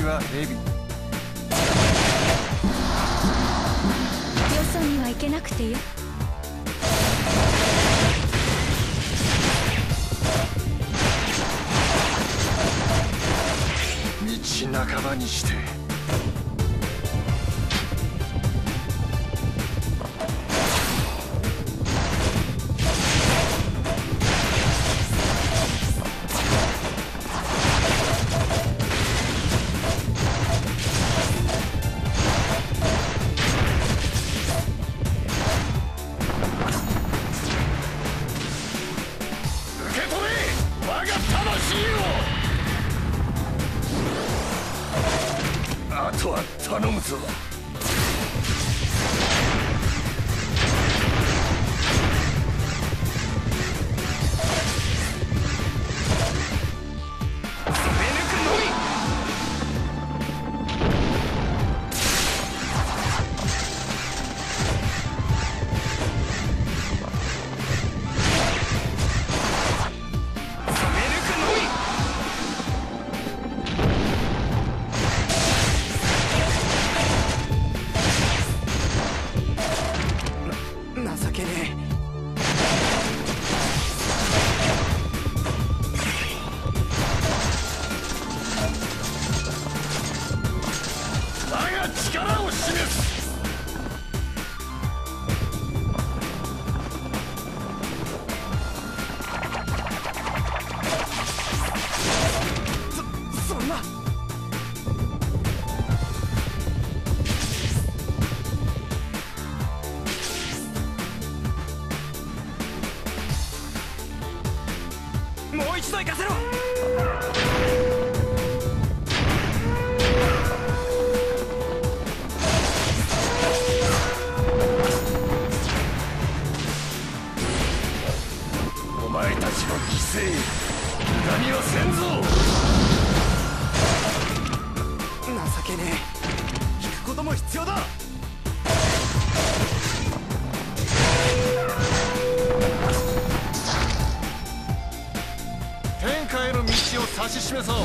は蛇。よそには行けなくてよ。 道半ばにしてあとは頼むぞ。 情けねえ。 我が力を示す。 そんな。もう一度行かせろ。 お前たちの犠牲無駄にはせんぞ。 情けねえ。引くことも必要だ。 天下への道を指し示そう。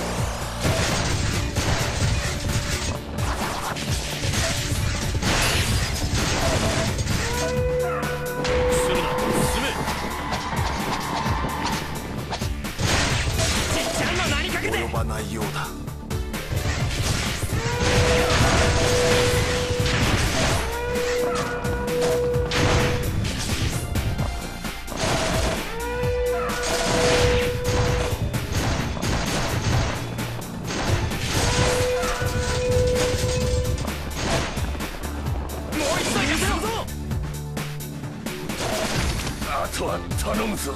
及ばないようだ。あとは頼むぞ。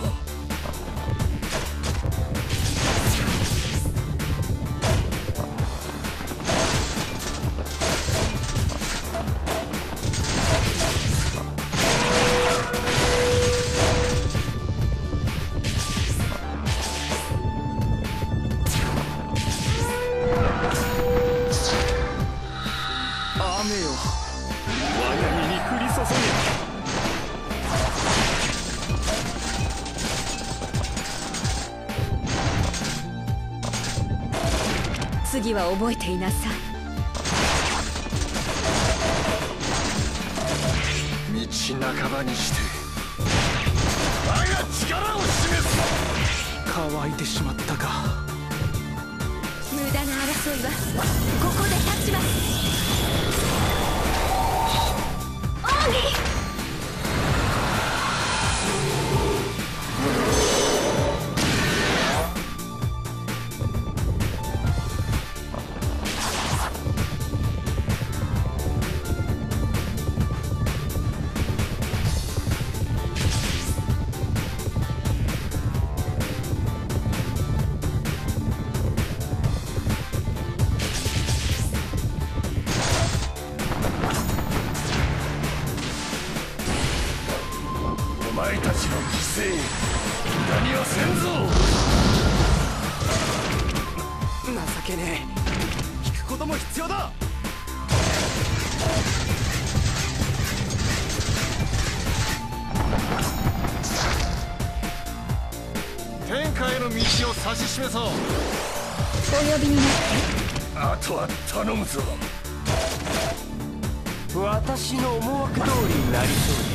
雨よ、我が身に降り注げ。 次は覚えていなさい。 道半ばにして我が力を示す。 乾いてしまったか。 無駄な争いはここで立ちます。奥義。 お前たちの犠牲無駄にはせんぞ。 情けねえ。引くことも必要だ。 天下への道を指し示そう。 お呼びになって。 あとは頼むぞ。 私の思惑通りになりそうです。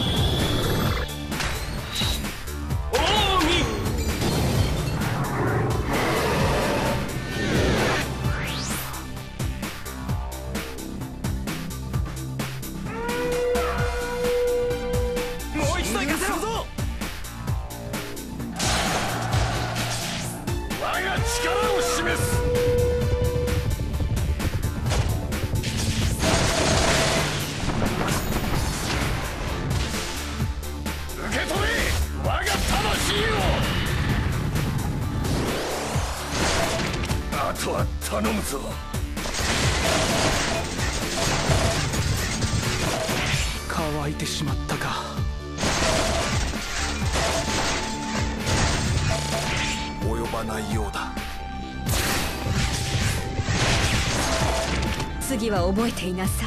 もう一度行かせろぞ。 我が力を示す。受け取れ我が魂を。あとは頼むぞ。 乾いてしまったか。 及ばないようだ。 次は覚えていなさい。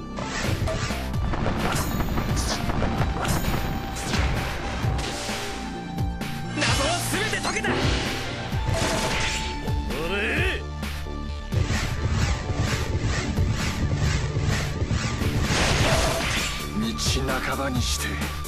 謎は全て解けた。おれ道半ばにして